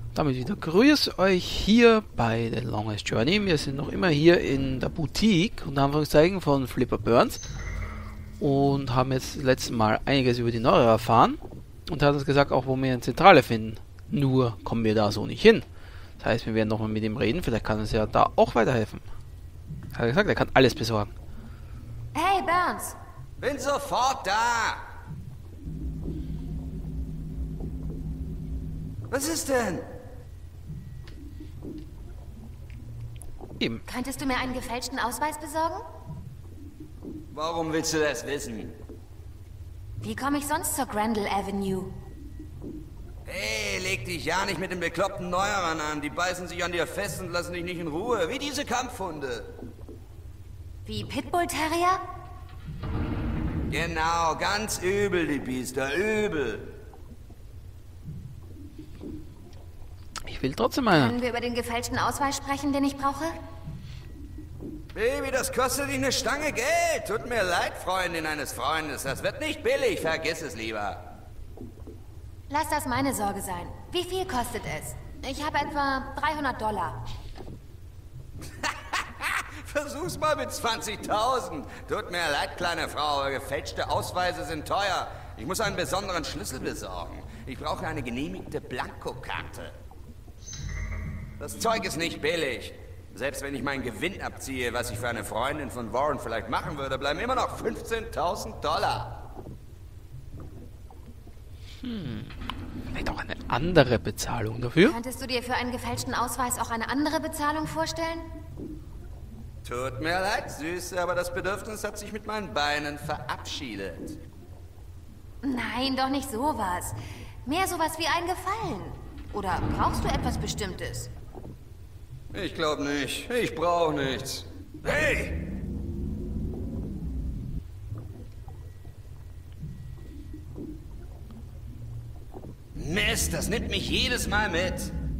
Damit wieder grüß euch hier bei The Longest Journey. Wir sind noch immer hier in der Boutique, unter Anführungszeichen, von Flipper Burns und haben jetzt das letzte Mal einiges über die Neure erfahren und hat uns gesagt, auch wo wir eine Zentrale finden. Nur kommen wir da so nicht hin. Das heißt, wir werden nochmal mit ihm reden, vielleicht kann uns ja da auch weiterhelfen. Er hat gesagt, er kann alles besorgen. Hey Burns! Bin sofort da! Was ist denn? Eben. Könntest du mir einen gefälschten Ausweis besorgen? Warum willst du das wissen? Wie komme ich sonst zur Grendel Avenue? Hey, leg dich ja nicht mit den bekloppten Neuerern an. Die beißen sich an dir fest und lassen dich nicht in Ruhe. Wie diese Kampfhunde. Wie Pitbull Terrier? Genau, ganz übel, die Biester, übel. Ich will trotzdem einen. Können wir über den gefälschten Ausweis sprechen, den ich brauche? Baby, das kostet dich eine Stange Geld. Tut mir leid, Freundin eines Freundes. Das wird nicht billig, vergiss es lieber. Lass das meine Sorge sein. Wie viel kostet es? Ich habe etwa $300. Versuch's mal mit 20.000. Tut mir leid, kleine Frau, aber gefälschte Ausweise sind teuer. Ich muss einen besonderen Schlüssel besorgen. Ich brauche eine genehmigte Blankokarte. Das Zeug ist nicht billig. Selbst wenn ich meinen Gewinn abziehe, was ich für eine Freundin von Warren vielleicht machen würde, bleiben immer noch $15.000. Vielleicht auch eine andere Bezahlung dafür? Könntest du dir für einen gefälschten Ausweis auch eine andere Bezahlung vorstellen? Tut mir leid, Süße, aber das Bedürfnis hat sich mit meinen Beinen verabschiedet. Nein, doch nicht sowas. Mehr sowas wie ein Gefallen. Oder brauchst du etwas Bestimmtes? Ich glaube nicht. Ich brauche nichts. Hey! Mist, das nimmt mich jedes Mal mit.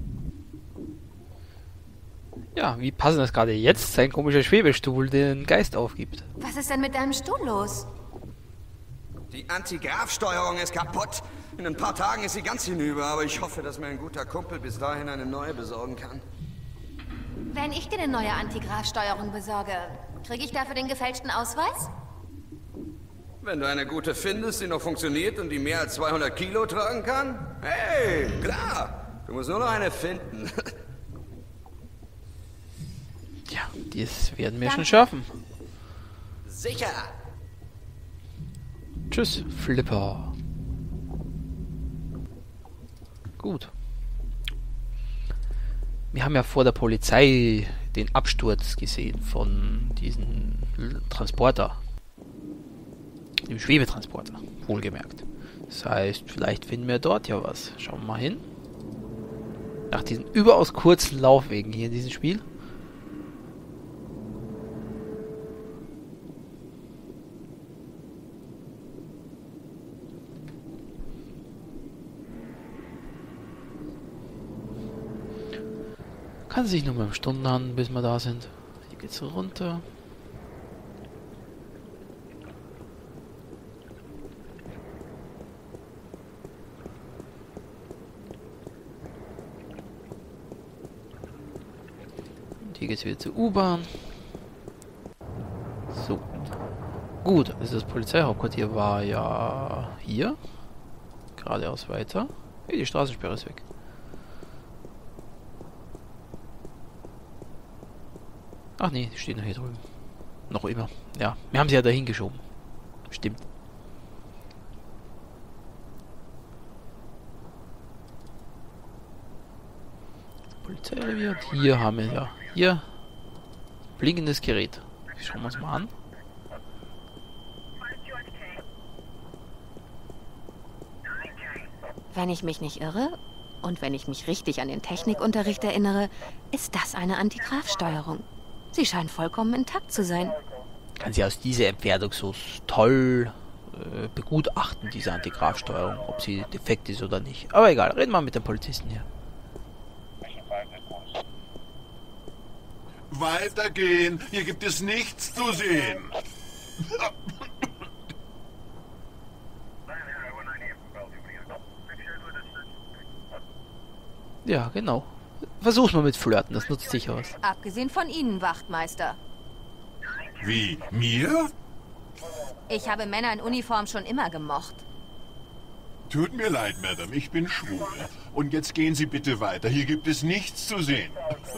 Ja, wie passend das gerade jetzt sein komischer Schwebestuhl den Geist aufgibt. Was ist denn mit deinem Stuhl los? Die Antigrafsteuerung ist kaputt. In ein paar Tagen ist sie ganz hinüber, aber ich hoffe, dass mir ein guter Kumpel bis dahin eine neue besorgen kann. Wenn ich dir eine neue Antigrafsteuerung besorge, kriege ich dafür den gefälschten Ausweis? Wenn du eine gute findest, die noch funktioniert und die mehr als 200 Kilo tragen kann? Hey, klar. Du musst nur noch eine finden. Ja, das werden wir schon schaffen. Sicher. Tschüss, Flipper. Gut. Wir haben ja vor der Polizei den Absturz gesehen von diesem Transporter. Dem Schwebetransporter, wohlgemerkt. Das heißt, vielleicht finden wir dort ja was. Schauen wir mal hin. Nach diesen überaus kurzen Laufwegen hier in diesem Spiel. Kann sich nur mal Stunden an, bis wir da sind. Hier geht's runter. Und hier geht's wieder zur U-Bahn. So. Gut, also das Polizeihauptquartier war ja hier. Geradeaus weiter. Hey, die Straßensperre ist weg. Ach nee, die stehen noch hier drüben. Noch immer. Ja, wir haben sie ja dahin geschoben. Stimmt. Polizeirevier. Und hier haben wir ja. Hier. Blinkendes Gerät. Schauen wir uns mal an. Wenn ich mich nicht irre und wenn ich mich richtig an den Technikunterricht erinnere, ist das eine Antigrafsteuerung. Sie scheint vollkommen intakt zu sein. Kann sie aus dieser Entfernung so toll begutachten, diese Antigrafsteuerung, ob sie defekt ist oder nicht. Aber egal, reden wir mit dem Polizisten hier. Weitergehen, hier gibt es nichts zu sehen. Ja, genau. Versuch's mal mit Flirten, das nutzt sicher was. Abgesehen von Ihnen, Wachtmeister. Wie? Mir? Ich habe Männer in Uniform schon immer gemocht. Tut mir leid, Madame, ich bin schwul. Und jetzt gehen Sie bitte weiter. Hier gibt es nichts zu sehen.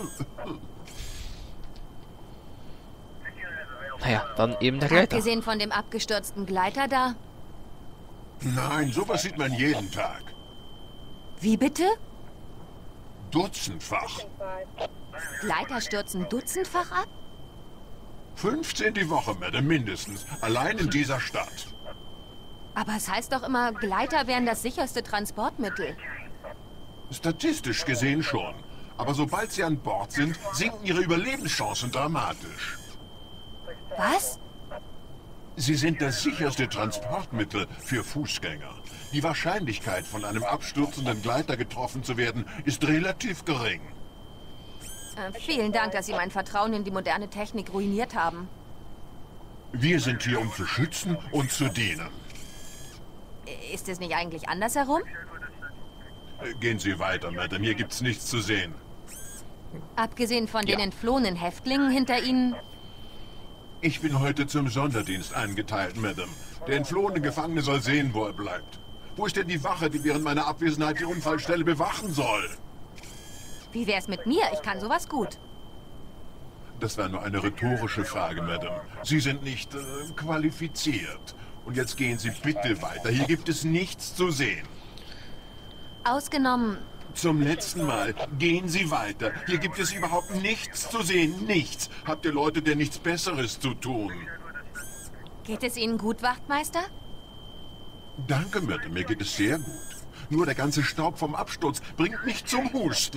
Naja, dann eben der Gleiter. Abgesehen von dem abgestürzten Gleiter da. Nein, sowas sieht man jeden Tag. Wie bitte? Dutzendfach. Gleiter stürzen dutzendfach ab? 15 die Woche, Madame, mindestens. Allein in dieser Stadt. Aber es heißt doch immer, Gleiter wären das sicherste Transportmittel. Statistisch gesehen schon. Aber sobald sie an Bord sind, sinken ihre Überlebenschancen dramatisch. Was? Sie sind das sicherste Transportmittel für Fußgänger. Die Wahrscheinlichkeit, von einem abstürzenden Gleiter getroffen zu werden, ist relativ gering. Vielen Dank, dass Sie mein Vertrauen in die moderne Technik ruiniert haben. Wir sind hier, um zu schützen und zu dienen. Ist es nicht eigentlich andersherum? Gehen Sie weiter, Madame. Hier gibt's nichts zu sehen. Abgesehen von den entflohenen Häftlingen hinter Ihnen? Ich bin heute zum Sonderdienst eingeteilt, Madame. Der entflohene Gefangene soll sehen, wo er bleibt. Wo ist denn die Wache, die während meiner Abwesenheit die Unfallstelle bewachen soll? Wie wär's mit mir? Ich kann sowas gut. Das war nur eine rhetorische Frage, Madame. Sie sind nicht qualifiziert. Und jetzt gehen Sie bitte weiter. Hier gibt es nichts zu sehen. Ausgenommen... Zum letzten Mal. Gehen Sie weiter. Hier gibt es überhaupt nichts zu sehen. Nichts. Habt ihr Leute denn nichts Besseres zu tun? Geht es Ihnen gut, Wachtmeister? Danke, Mette. Mir geht es sehr gut. Nur der ganze Staub vom Absturz bringt mich zum Husten.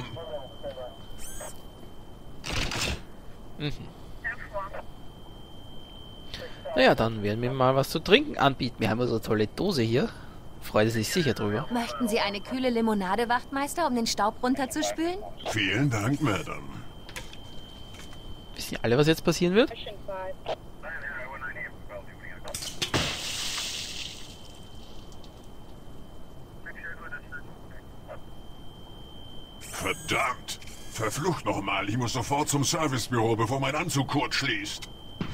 Naja, dann werden wir mal was zu trinken anbieten. Wir haben unsere tolle Dose hier. Freut sich sicher drüber. Möchten Sie eine kühle Limonade, Wachtmeister, um den Staub runterzuspülen? Vielen Dank, Madame. Wissen alle, was jetzt passieren wird? Verdammt! Verflucht nochmal, ich muss sofort zum Servicebüro, bevor mein Anzug kurz schließt.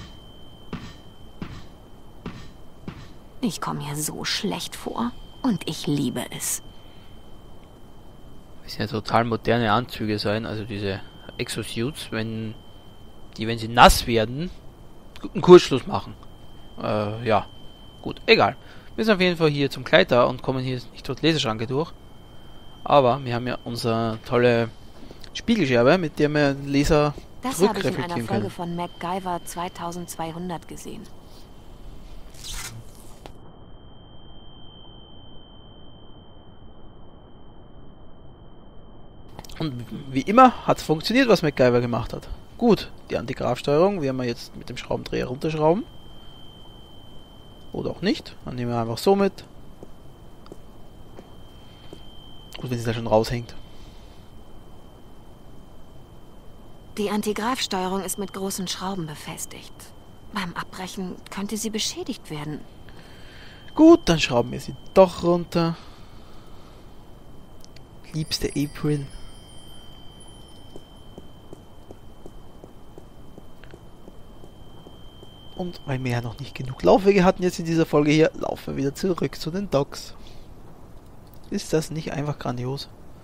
Ich komme mir so schlecht vor. Und ich liebe es. Das sind ja total moderne Anzüge sein, also diese Exosuits, wenn sie nass werden, einen Kurzschluss machen. Ja, gut, egal. Wir sind auf jeden Fall hier zum Gleiter und kommen hier nicht durch die Laserschranke durch. Aber wir haben ja unsere tolle Spiegelscherbe, mit der wir den Laser Das habe ich in einer zurückreflektieren Folge können. von MacGyver 2200 gesehen. Und wie immer hat es funktioniert, was MacGyver gemacht hat. Gut, die Antigrafsteuerung werden wir jetzt mit dem Schraubendreher runterschrauben. Oder auch nicht. Dann nehmen wir einfach so mit. Gut, wenn sie da schon raushängt. Die Antigrafsteuerung ist mit großen Schrauben befestigt. Beim Abbrechen könnte sie beschädigt werden. Gut, dann schrauben wir sie doch runter. Liebste April. Und weil wir ja noch nicht genug Laufwege hatten jetzt in dieser Folge hier, laufen wir wieder zurück zu den Docks. Ist das nicht einfach grandios?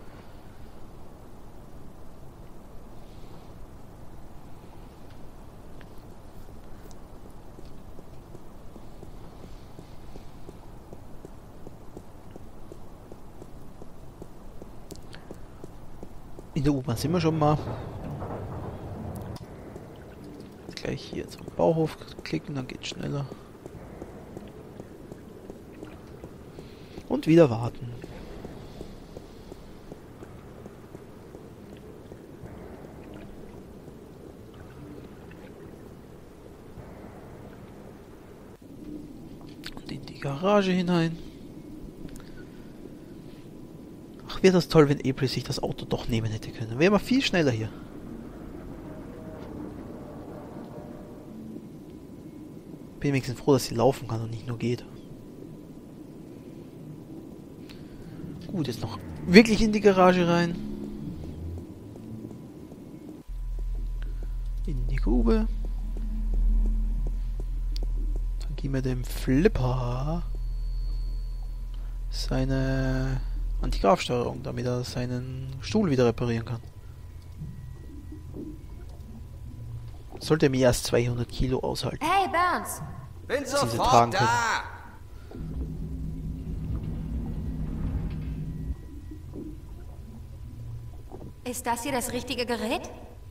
In der U-Bahn sind wir schon mal. Gleich hier zum Bauhof klicken, dann geht's schneller. Und wieder warten. Und in die Garage hinein. Ach, wäre das toll, wenn April sich das Auto doch nehmen hätte können. Dann wären wir viel schneller hier. Bin wenigstens froh, dass sie laufen kann und nicht nur geht. Gut, jetzt noch wirklich in die Garage rein. In die Grube. Dann geben wir dem Flipper seine Antigrafsteuerung, damit er seinen Stuhl wieder reparieren kann. Sollte mehr als 200 Kilo aushalten. Hey, Burns! Bin Sie tragen sofort können. da! Ist das hier das richtige Gerät?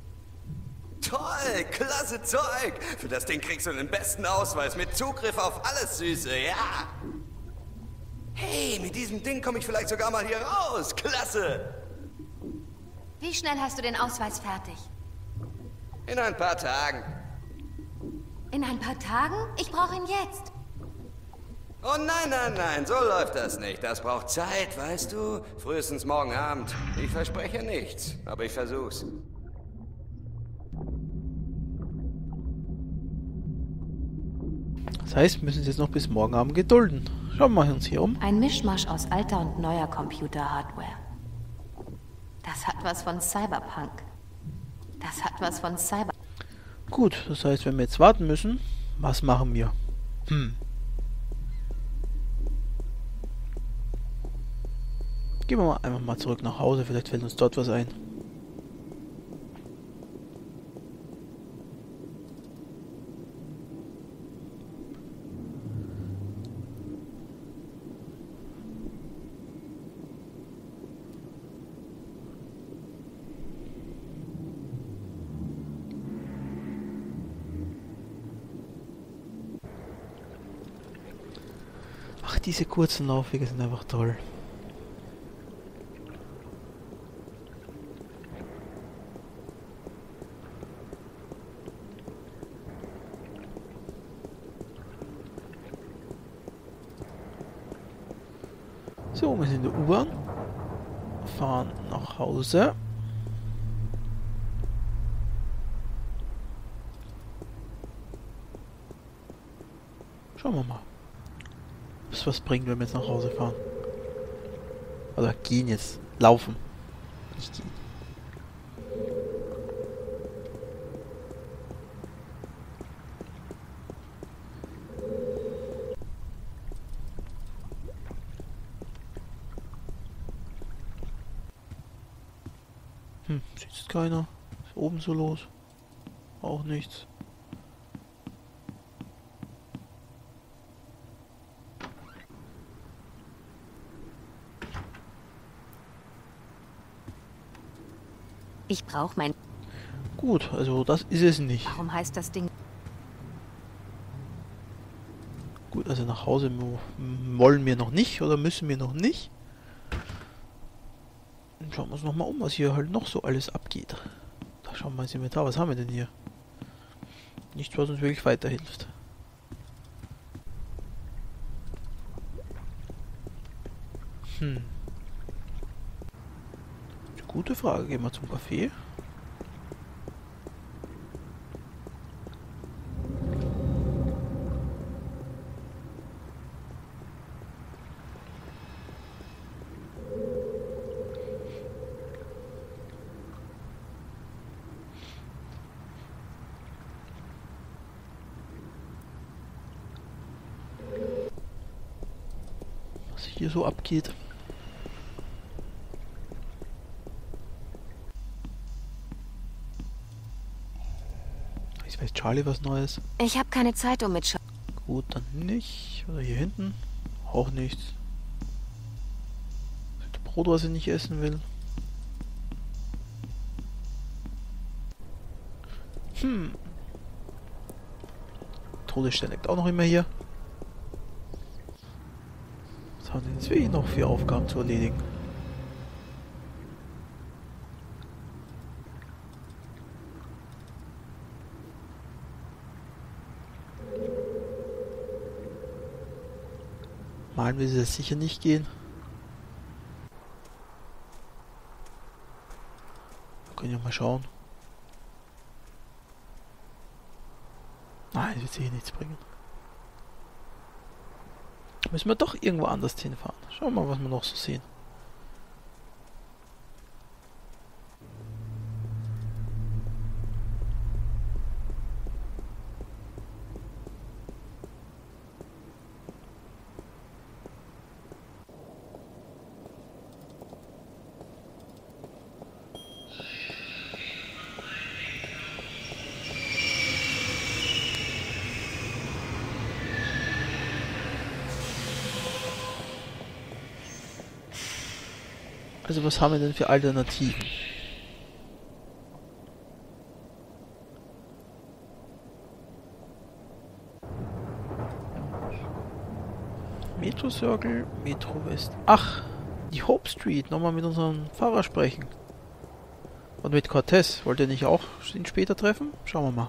Toll, klasse Zeug! Für das Ding kriegst du den besten Ausweis mit Zugriff auf alles, Süße, ja! Hey, mit diesem Ding komme ich vielleicht sogar mal hier raus! Klasse! Wie schnell hast du den Ausweis fertig? In ein paar Tagen. In ein paar Tagen? Ich brauche ihn jetzt. Oh nein, nein, nein, so läuft das nicht. Das braucht Zeit, weißt du? Frühestens morgen Abend. Ich verspreche nichts, aber ich versuch's. Das heißt, wir müssen uns jetzt noch bis morgen Abend gedulden. Schauen wir uns hier um. Ein Mischmasch aus alter und neuer Computer-Hardware. Das hat was von Cyberpunk. Das hat was von Cyber... Gut, das heißt, wenn wir jetzt warten müssen, was machen wir? Gehen wir mal einfach mal zurück nach Hause, vielleicht fällt uns dort was ein. Ach, diese kurzen Laufwege sind einfach toll. So, wir sind in der U-Bahn, fahren nach Hause. Schauen wir mal, ob es was bringt, wenn wir jetzt nach Hause fahren. Oder gehen jetzt, laufen, nicht gehen. Sitzt keiner. Ist oben so los. Auch nichts. Ich brauche mein... Gut, also das ist es nicht. Warum heißt das Ding... Gut, also nach Hause wollen wir noch nicht oder müssen wir noch nicht. Dann schauen wir uns nochmal um, was hier halt noch so alles abgeht. Da schauen wir ins Inventar, was haben wir denn hier? Nichts, was uns wirklich weiterhilft. Gute Frage, gehen wir zum Café. Was hier so abgeht. Jetzt weiß Charlie was Neues. Ich habe keine Zeit, um mit... Gut, dann nicht. Oder hier hinten. Auch nichts. Das Brot, was ich nicht essen will. Todesstern liegt auch noch immer hier. Was haben denn jetzt wirklich noch für Aufgaben zu erledigen? Malen will sie das sicher nicht gehen. Wir können ja mal schauen. Nein, das wird sicher nichts bringen. Müssen wir doch irgendwo anders hinfahren. Schauen wir mal, was wir noch so sehen. Also was haben wir denn für Alternativen? Metro Circle, Metro West. Ach, die Hope Street. Nochmal mit unserem Fahrer sprechen. Und mit Cortez. Wollt ihr nicht auch ihn später treffen? Schauen wir mal.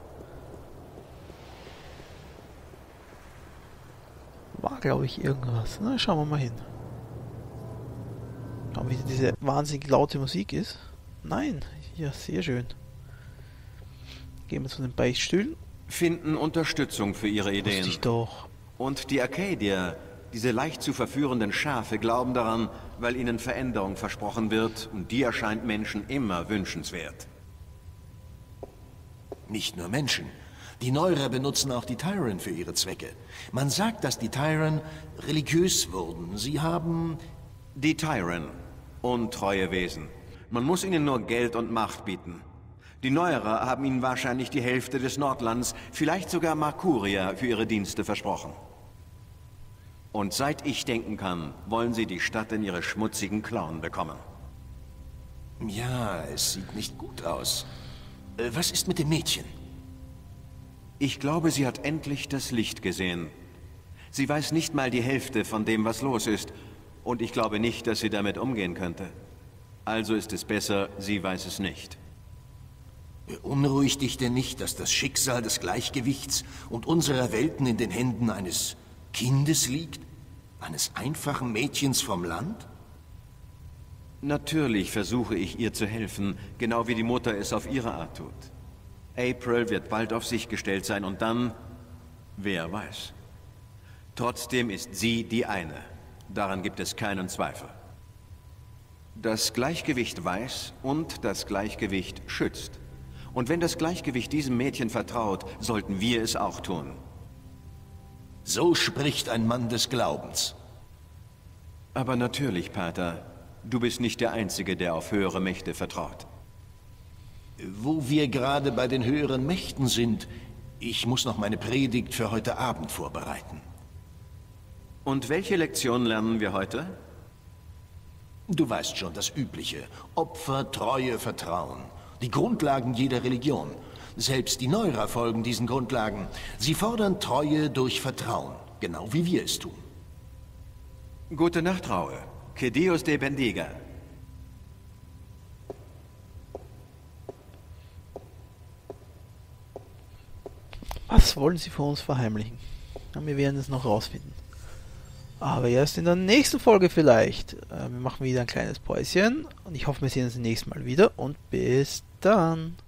War, glaube ich, irgendwas. Na, schauen wir mal hin. Schauen, wie diese wahnsinnig laute Musik ist. Nein, ja, sehr schön. Gehen wir zu den Beichtstühlen. Finden Unterstützung für ihre Ideen. Wusste ich doch. Und die Arcadier, diese leicht zu verführenden Schafe, glauben daran, weil ihnen Veränderung versprochen wird, und die erscheint Menschen immer wünschenswert. Nicht nur Menschen. Die Neurer benutzen auch die Tyren für ihre Zwecke. Man sagt, dass die Tyren religiös wurden. Sie haben... Die Tyren, untreue Wesen. Man muss ihnen nur Geld und Macht bieten. Die Neuerer haben ihnen wahrscheinlich die Hälfte des Nordlands, vielleicht sogar Markuria, für ihre Dienste versprochen. Und seit ich denken kann, wollen sie die Stadt in ihre schmutzigen Klauen bekommen. Ja, es sieht nicht gut aus. Was ist mit dem Mädchen? Ich glaube, sie hat endlich das Licht gesehen. Sie weiß nicht mal die Hälfte von dem, was los ist. Und ich glaube nicht, dass sie damit umgehen könnte. Also ist es besser, sie weiß es nicht. Beunruhigt dich denn nicht, dass das Schicksal des Gleichgewichts und unserer Welten in den Händen eines Kindes liegt? Eines einfachen Mädchens vom Land? Natürlich versuche ich ihr zu helfen, genau wie die Mutter es auf ihre Art tut. April wird bald auf sich gestellt sein und dann, wer weiß. Trotzdem ist sie die eine. Daran gibt es keinen Zweifel. Das Gleichgewicht weiß und das Gleichgewicht schützt. Und wenn das Gleichgewicht diesem Mädchen vertraut, sollten wir es auch tun. So spricht ein Mann des Glaubens. Aber natürlich, Pater, du bist nicht der Einzige, der auf höhere Mächte vertraut. Wo wir gerade bei den höheren Mächten sind, ich muss noch meine Predigt für heute Abend vorbereiten. Und welche Lektion lernen wir heute? Du weißt schon, das Übliche. Opfer, Treue, Vertrauen. Die Grundlagen jeder Religion. Selbst die Neurer folgen diesen Grundlagen. Sie fordern Treue durch Vertrauen, genau wie wir es tun. Gute Nacht, Raue. Que Dios te bendiga. Was wollen sie vor uns verheimlichen? Ja, wir werden es noch rausfinden. Aber erst in der nächsten Folge vielleicht. Wir machen wieder ein kleines Päuschen und ich hoffe, wir sehen uns nächstes Mal wieder und bis dann.